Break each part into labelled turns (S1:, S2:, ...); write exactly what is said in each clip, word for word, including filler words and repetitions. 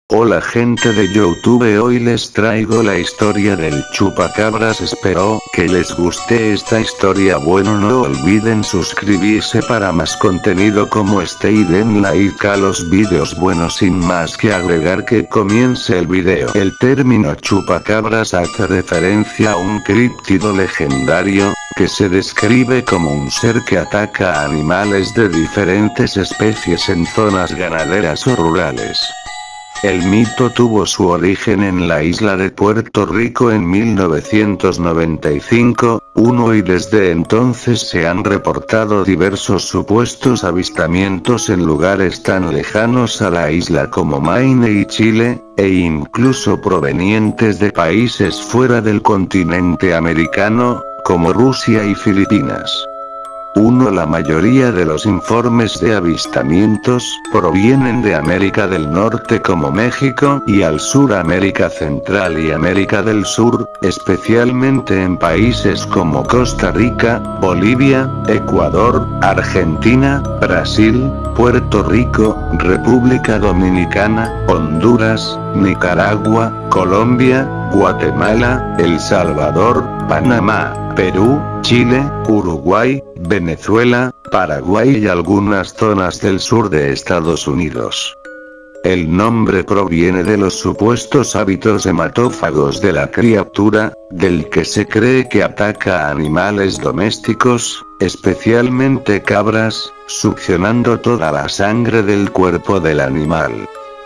S1: Hola gente de YouTube, hoy les traigo la historia del chupacabras. Espero que les guste esta historia. Bueno, no olviden suscribirse para más contenido como este y den like a los vídeos. Bueno, sin más que agregar, que comience el video. El término chupacabras hace referencia a un críptido legendario, que se describe como un ser que ataca a animales de diferentes especies en zonas ganaderas o rurales. El mito tuvo su origen en la isla de Puerto Rico en mil novecientos noventa y cinco, uno y desde entonces se han reportado diversos supuestos avistamientos en lugares tan lejanos a la isla como Maine y Chile, e incluso provenientes de países fuera del continente americano, como Rusia y Filipinas. uno La mayoría de los informes de avistamientos provienen de América del Norte como México y al sur América Central y América del Sur, especialmente en países como Costa Rica, Bolivia, Ecuador, Argentina, Brasil, Puerto Rico, República Dominicana, Honduras, Nicaragua, Colombia, Guatemala, El Salvador, Panamá, Perú, Chile, Uruguay, Venezuela, Paraguay y algunas zonas del sur de Estados Unidos. El nombre proviene de los supuestos hábitos hematófagos de la criatura, del que se cree que ataca a animales domésticos, especialmente cabras, succionando toda la sangre del cuerpo del animal.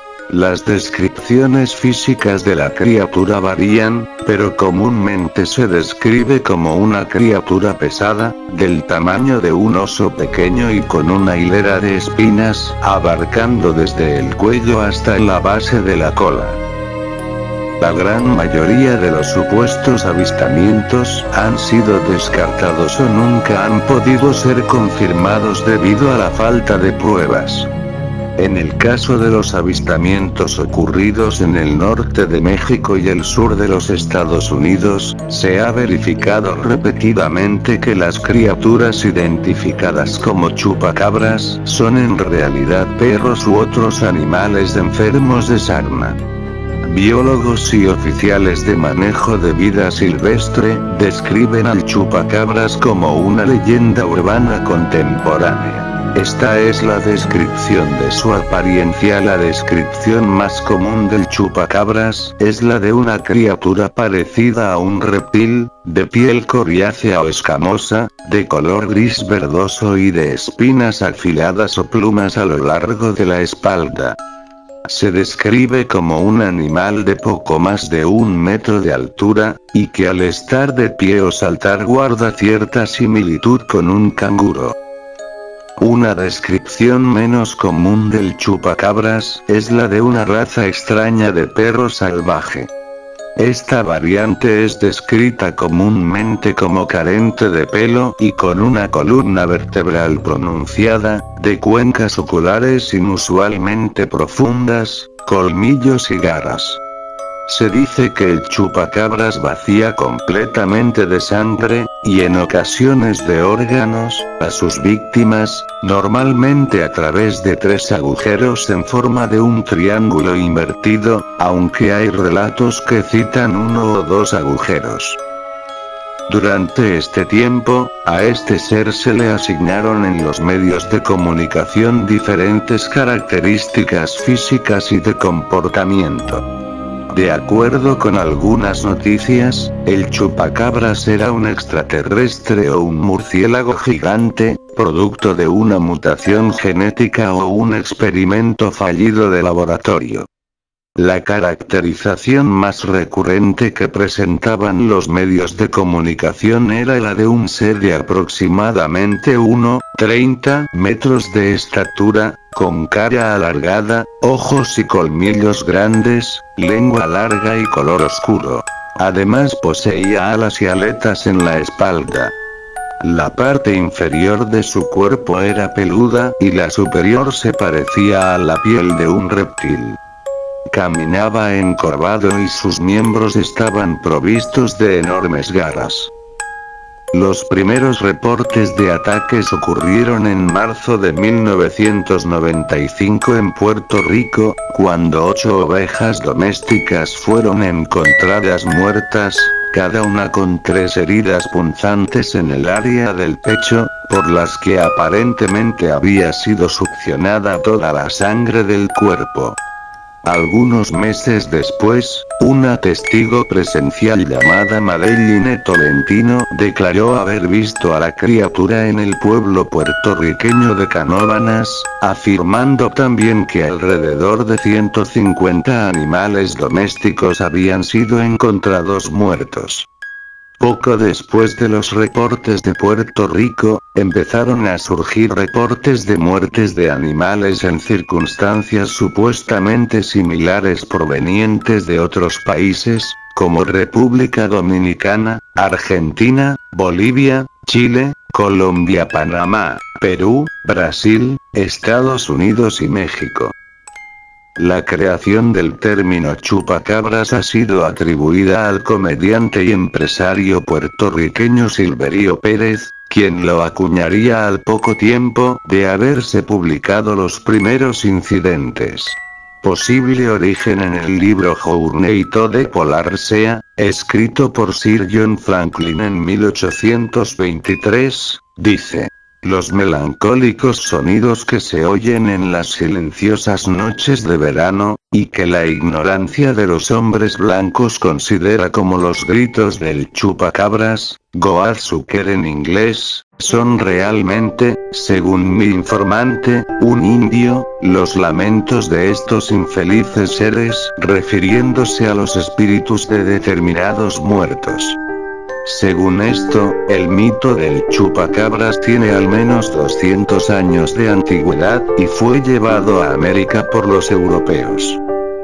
S1: Las descripciones físicas de la criatura varían, pero comúnmente se describe como una criatura pesada, del tamaño de un oso pequeño y con una hilera de espinas, abarcando desde el cuello hasta la base de la cola. La gran mayoría de los supuestos avistamientos han sido descartados o nunca han podido ser confirmados debido a la falta de pruebas. En el caso de los avistamientos ocurridos en el norte de México y el sur de los Estados Unidos, se ha verificado repetidamente que las criaturas identificadas como chupacabras son en realidad perros u otros animales enfermos de sarna. Biólogos y oficiales de manejo de vida silvestre describen al chupacabras como una leyenda urbana contemporánea. Esta es la descripción de su apariencia. La descripción más común del chupacabras es la de una criatura parecida a un reptil, de piel coriácea o escamosa, de color gris verdoso y de espinas afiladas o plumas a lo largo de la espalda. Se describe como un animal de poco más de un metro de altura, y que al estar de pie o saltar guarda cierta similitud con un canguro. Una descripción menos común del chupacabras es la de una raza extraña de perro salvaje. Esta variante es descrita comúnmente como carente de pelo y con una columna vertebral pronunciada, de cuencas oculares inusualmente profundas, colmillos y garras. Se dice que el chupacabras vacía completamente de sangre, y en ocasiones de órganos, a sus víctimas, normalmente a través de tres agujeros en forma de un triángulo invertido, aunque hay relatos que citan uno o dos agujeros. Durante este tiempo, a este ser se le asignaron en los medios de comunicación diferentes características físicas y de comportamiento. De acuerdo con algunas noticias, el chupacabras era un extraterrestre o un murciélago gigante, producto de una mutación genética o un experimento fallido de laboratorio. La caracterización más recurrente que presentaban los medios de comunicación era la de un ser de aproximadamente uno coma treinta metros de estatura, con cara alargada, ojos y colmillos grandes, lengua larga y color oscuro. Además poseía alas y aletas en la espalda. La parte inferior de su cuerpo era peluda y la superior se parecía a la piel de un reptil. Caminaba encorvado y sus miembros estaban provistos de enormes garras. Los primeros reportes de ataques ocurrieron en marzo de mil novecientos noventa y cinco en Puerto Rico, cuando ocho ovejas domésticas fueron encontradas muertas, cada una con tres heridas punzantes en el área del pecho, por las que aparentemente había sido succionada toda la sangre del cuerpo. Algunos meses después, una testigo presencial llamada Madeline Tolentino declaró haber visto a la criatura en el pueblo puertorriqueño de Canóvanas, afirmando también que alrededor de ciento cincuenta animales domésticos habían sido encontrados muertos. Poco después de los reportes de Puerto Rico, empezaron a surgir reportes de muertes de animales en circunstancias supuestamente similares provenientes de otros países, como República Dominicana, Argentina, Bolivia, Chile, Colombia, Panamá, Perú, Brasil, Estados Unidos y México. La creación del término chupacabras ha sido atribuida al comediante y empresario puertorriqueño Silverio Pérez, quien lo acuñaría al poco tiempo de haberse publicado los primeros incidentes. Posible origen en el libro Journey to the Polar Sea, escrito por Sir John Franklin en mil ochocientos veintitrés, dice: los melancólicos sonidos que se oyen en las silenciosas noches de verano, y que la ignorancia de los hombres blancos considera como los gritos del chupacabras, goatsucker en inglés, son realmente, según mi informante, un indio, los lamentos de estos infelices seres, refiriéndose a los espíritus de determinados muertos. Según esto, el mito del chupacabras tiene al menos doscientos años de antigüedad, y fue llevado a América por los europeos.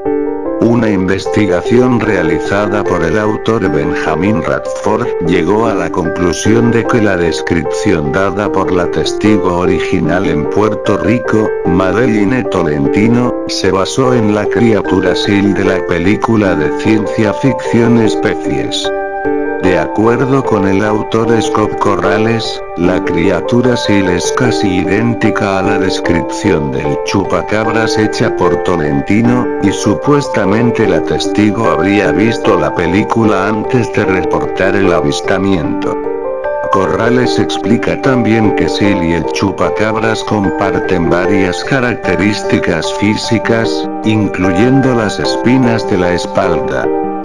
S1: Una investigación realizada por el autor Benjamin Radford llegó a la conclusión de que la descripción dada por la testigo original en Puerto Rico, Madeline Tolentino, se basó en la criatura Seal de la película de ciencia ficción Especies. De acuerdo con el autor Scott Corrales, la criatura Seal es casi idéntica a la descripción del chupacabras hecha por Tolentino, y supuestamente la testigo habría visto la película antes de reportar el avistamiento. Corrales explica también que Seal y el chupacabras comparten varias características físicas, incluyendo las espinas de la espalda.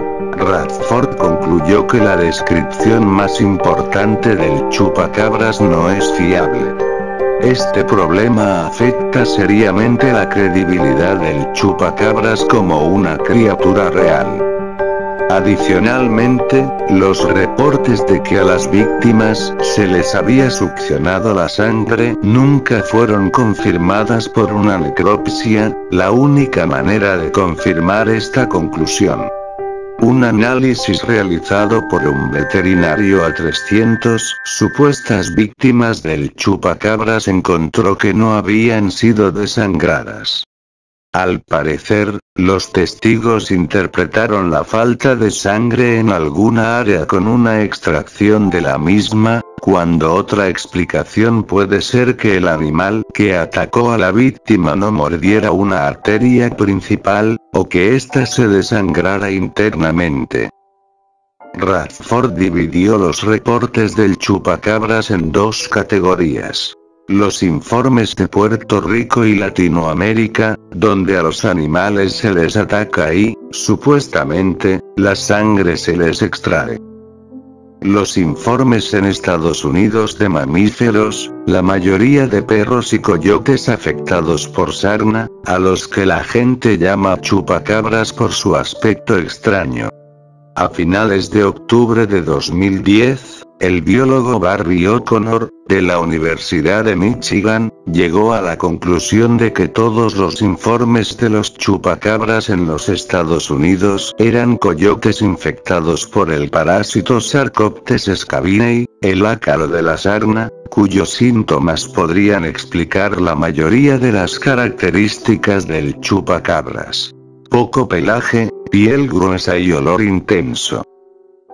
S1: Radford concluyó que la descripción más importante del chupacabras no es fiable. Este problema afecta seriamente la credibilidad del chupacabras como una criatura real. Adicionalmente, los reportes de que a las víctimas se les había succionado la sangre nunca fueron confirmadas por una necropsia, la única manera de confirmar esta conclusión. Un análisis realizado por un veterinario a trescientas supuestas víctimas del chupacabras encontró que no habían sido desangradas. Al parecer, los testigos interpretaron la falta de sangre en alguna área con una extracción de la misma, cuando otra explicación puede ser que el animal que atacó a la víctima no mordiera una arteria principal, o que ésta se desangrara internamente. Radford dividió los reportes del chupacabras en dos categorías. Los informes de Puerto Rico y Latinoamérica, donde a los animales se les ataca y, supuestamente, la sangre se les extrae. Los informes en Estados Unidos de mamíferos, la mayoría de perros y coyotes afectados por sarna, a los que la gente llama chupacabras por su aspecto extraño. A finales de octubre de dos mil diez, el biólogo Barry O'Connor, de la Universidad de Michigan, llegó a la conclusión de que todos los informes de los chupacabras en los Estados Unidos eran coyotes infectados por el parásito Sarcoptes scabinei, el ácaro de la sarna, cuyos síntomas podrían explicar la mayoría de las características del chupacabras. Poco pelaje, piel gruesa y olor intenso.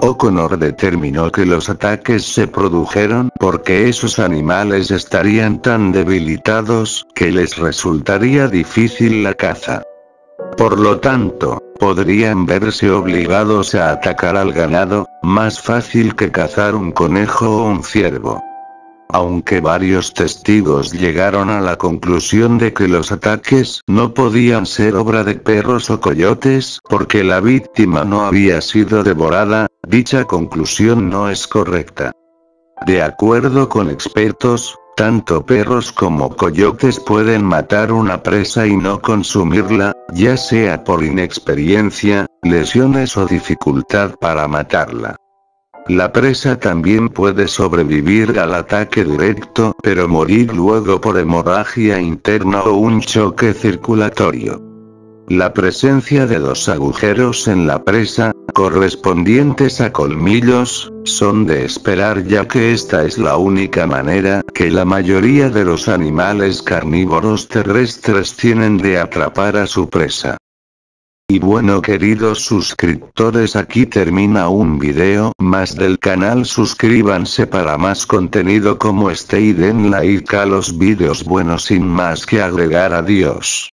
S1: O'Connor determinó que los ataques se produjeron porque esos animales estarían tan debilitados que les resultaría difícil la caza. Por lo tanto, podrían verse obligados a atacar al ganado, más fácil que cazar un conejo o un ciervo. Aunque varios testigos llegaron a la conclusión de que los ataques no podían ser obra de perros o coyotes porque la víctima no había sido devorada, dicha conclusión no es correcta. De acuerdo con expertos, tanto perros como coyotes pueden matar una presa y no consumirla, ya sea por inexperiencia, lesiones o dificultad para matarla. La presa también puede sobrevivir al ataque directo, pero morir luego por hemorragia interna o un choque circulatorio. La presencia de dos agujeros en la presa, correspondientes a colmillos, son de esperar ya que esta es la única manera que la mayoría de los animales carnívoros terrestres tienen de atrapar a su presa. Y bueno, queridos suscriptores, aquí termina un video más del canal. Suscríbanse para más contenido como este y den like a los vídeos buenos. Sin más que agregar, adiós.